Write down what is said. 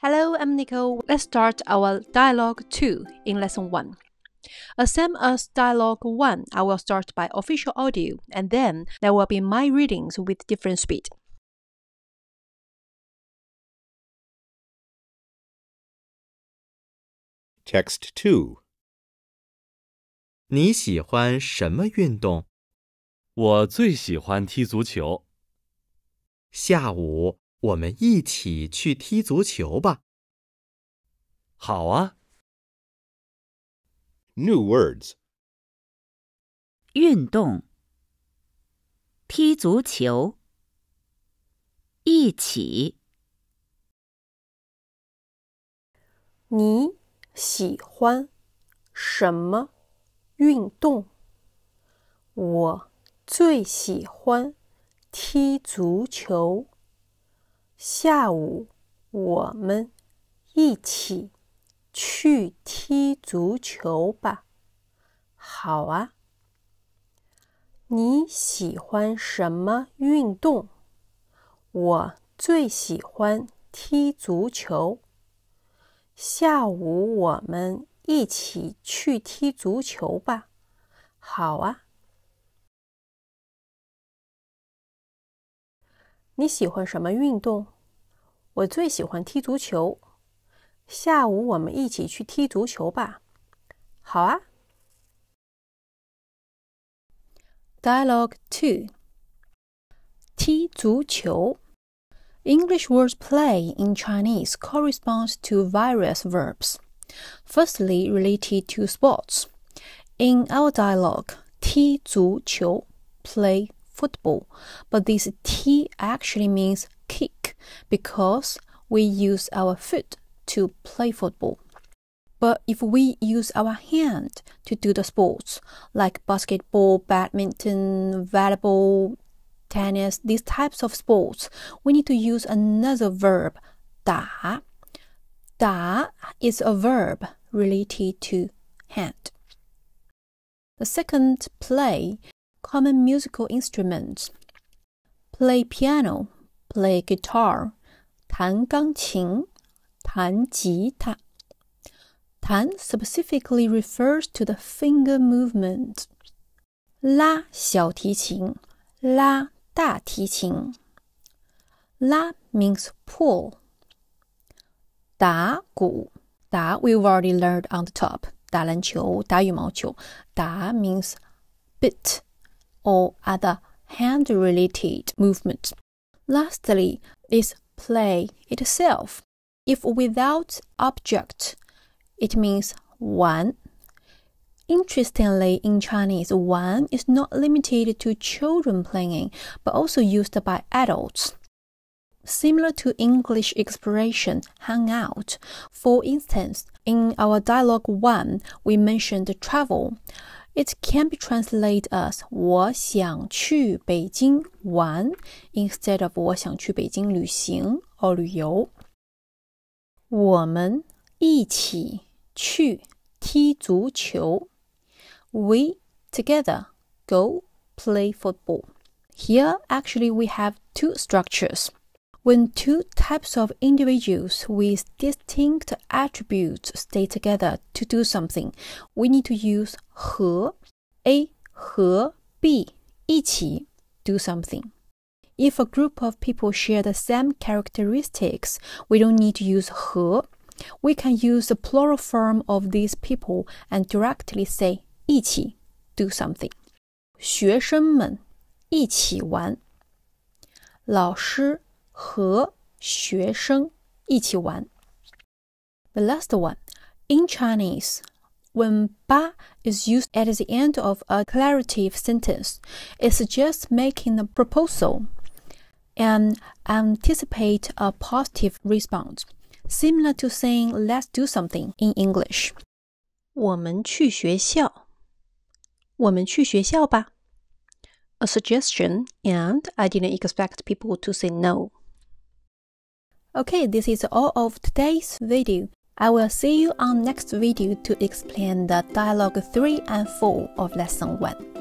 Hello, I'm Nicole. Let's start our Dialogue 2 in Lesson 1. Same as Dialogue 1, I will start by official audio, and then there will be my readings with different speed. Text 2. 你喜欢什么运动？ 我最喜欢踢足球。 下午我们一起去踢足球吧。 好啊。 New words. 运动，踢足球，一起。 你喜欢什么运动？我最喜欢踢足球。下午我们一起去踢足球吧。好啊。你喜欢什么运动？我最喜欢踢足球。下午我们一起去踢足球吧。好啊。你喜欢什么运动？我最喜欢踢足球。下午我们一起去踢足球吧。好啊。Dialogue 2. 踢足球. English words play in Chinese corresponds to various verbs. Firstly, related to sports. In our dialogue, 踢足球, play football, but this 踢 actually means kick because we use our foot to play football. But if we use our hand to do the sports, like basketball, badminton, volleyball, tennis, these types of sports, we need to use another verb, 打. 打 is a verb related to hand. The second, play, common musical instruments. Play piano, play guitar, 弹钢琴, 弹吉他. 弹 specifically refers to the finger movement. 拉小提琴，拉大提琴。拉 means pull. 打鼓，打 we've already learned on the top. 打篮球，打羽毛球。打 means beat or other hand-related movement. Lastly is play itself. If without object, it means 玩. Interestingly, in Chinese, 玩 is not limited to children playing, but also used by adults. Similar to English expression, hang out. For instance, in our dialogue 1, we mentioned travel. It can be translated as 我想去北京玩 instead of 我想去北京旅行 or 旅游。我们一起去踢足球。We together go play football. Here, actually, we have two structures. When two types of individuals with distinct attributes stay together to do something, we need to use 和 A 和 B 一起 do something. If a group of people share the same characteristics, we don't need to use 和. We can use the plural form of these people and directly say 一起 do something. 学生们一起玩。老师和学生一起玩。The last one. In Chinese, when 吧 is used at the end of a declarative sentence, it suggests making a proposal and anticipate a positive response, similar to saying let's do something in English. 我们去学校。我们去学校吧。A suggestion, and I didn't expect people to say no. Okay, this is all of today's video. I will see you on next video to explain the dialogue 3 and 4 of lesson 1.